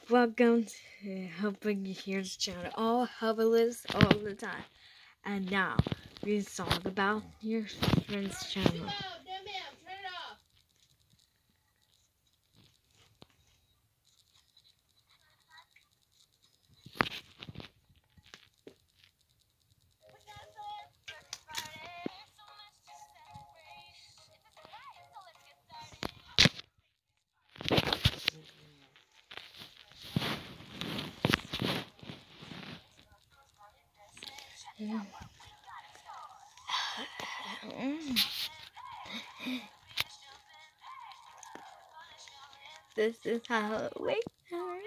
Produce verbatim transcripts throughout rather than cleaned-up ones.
Welcome to Helping You Here's channel. All helpless all the time. And now we talk about your friend's channel. This is how it wakes up.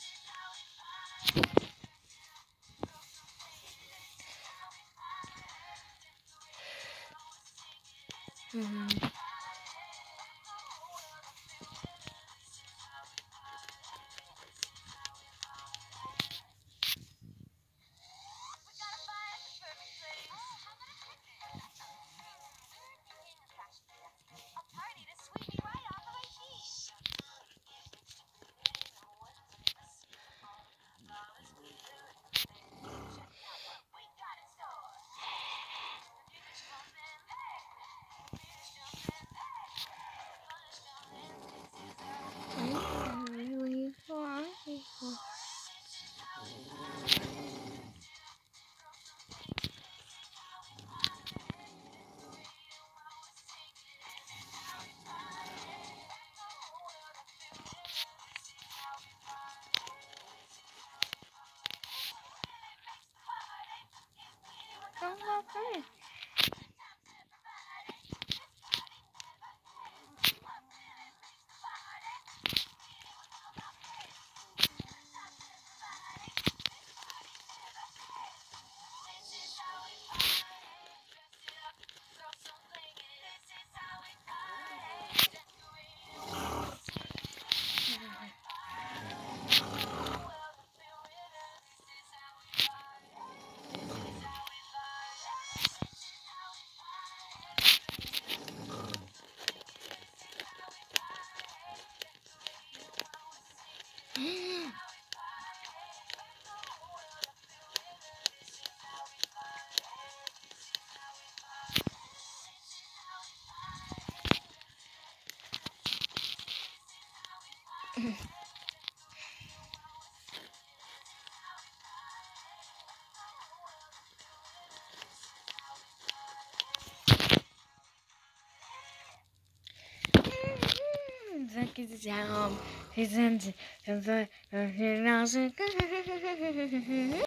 Mm-hmm. That is how he's in the